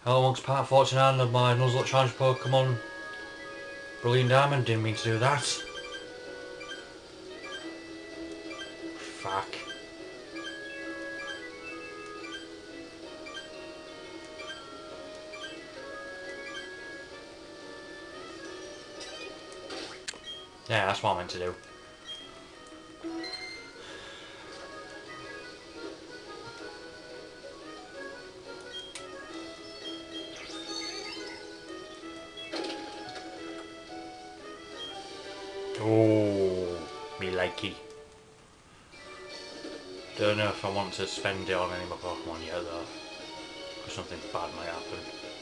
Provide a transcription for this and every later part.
Hello, amongst part 49 of my Nuzlocke Challenge Pokemon Brilliant Diamond. Didn't mean to do that. Fuck. Yeah, that's what I meant to do. Oh, me likey. Don't know if I want to spend it on any of my Pokemon yet though, because something bad might happen.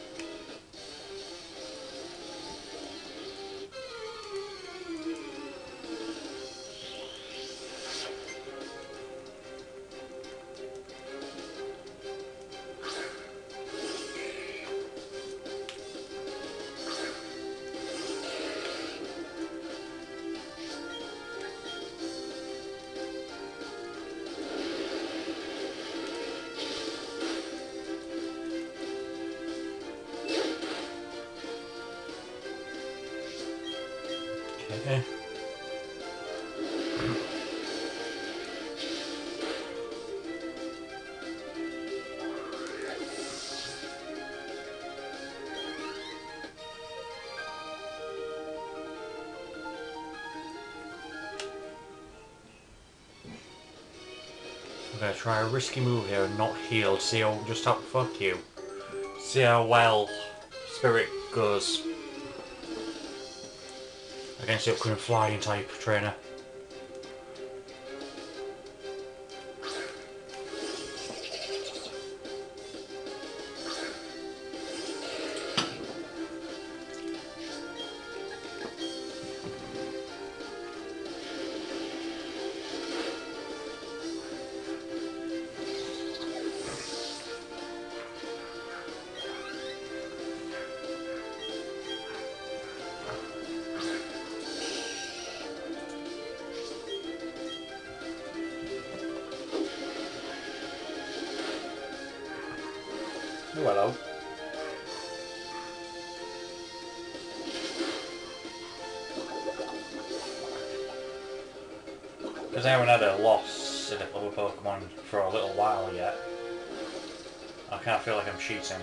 Okay. I'm gonna try a risky move here and not heal. See how fuck you. See how well Spirit goes against the upcoming flying type trainer. Oh, hello. Because I haven't had a loss in a other Pokemon for a little while yet. I kind of feel like I'm cheating.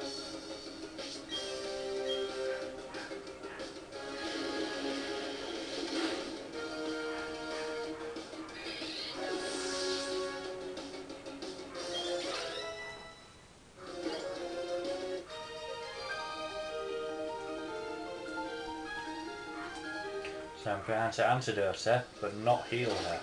So I'm trying to antidote her, but not heal her.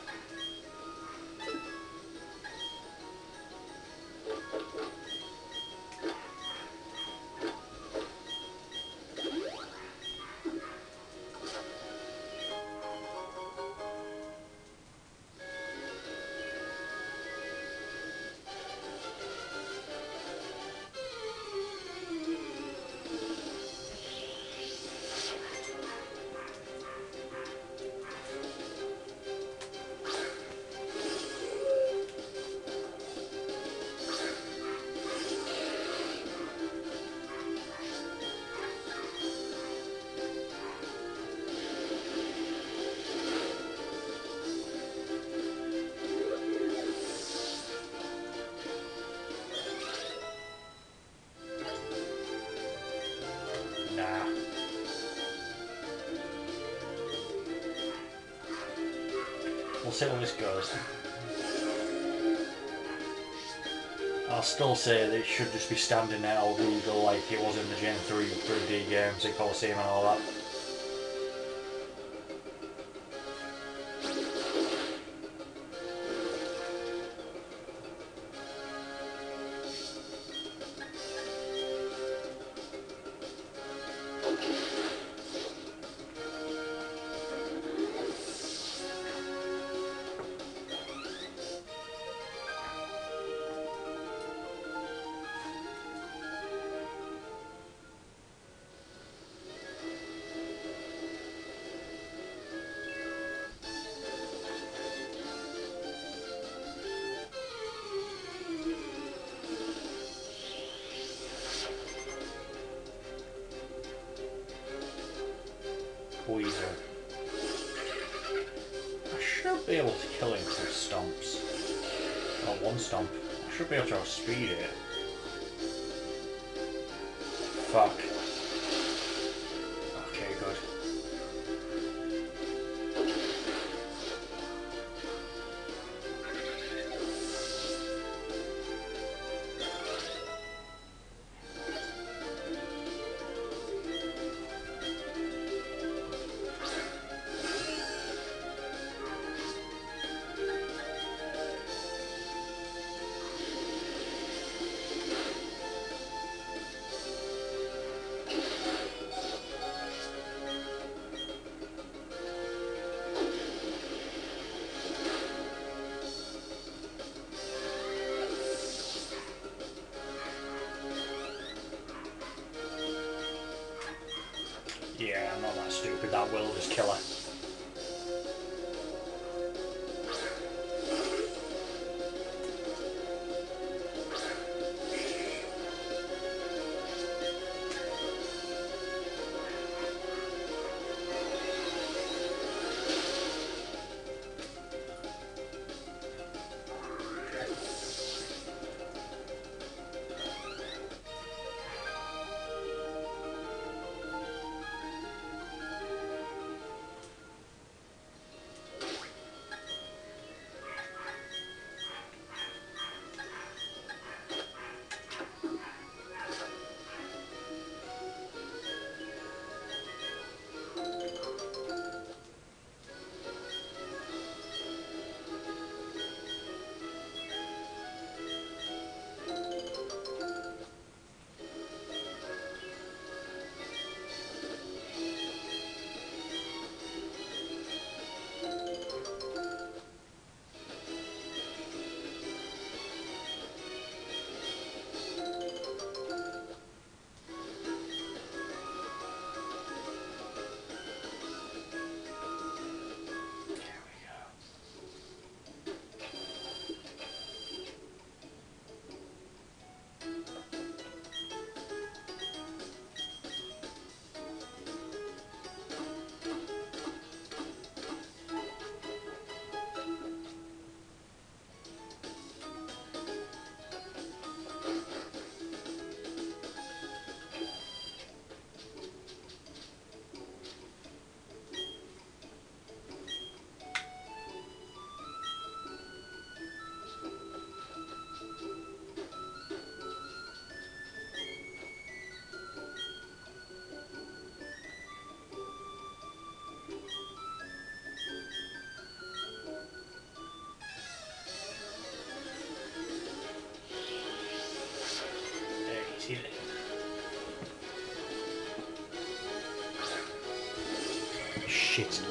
Nah. We'll see how this goes. I'll still say that it should just be standing there all legal like it was in the Gen 3 3D games in Colosseum and all that. Weasel. I should be able to kill him through stomps. Or one stomp. I should be able to outspeed it. Fuck. Okay, good. Yeah, I'm not that stupid. That will just kill her. Shit.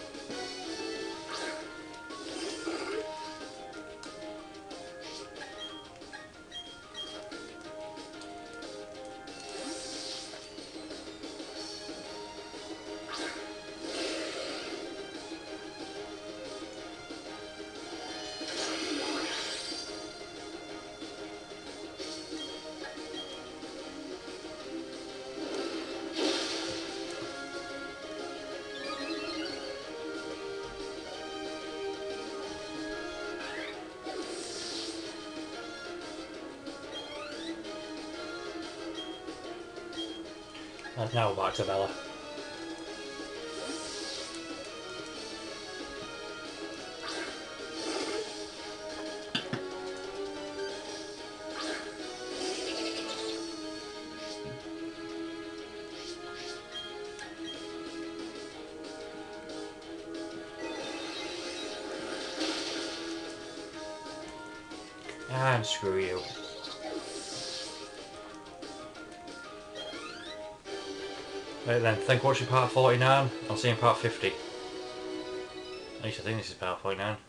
And now back to Bella. And screw you. Right then, thank you for watching part 49. I'll see you in part 50. At least I think this is part 49.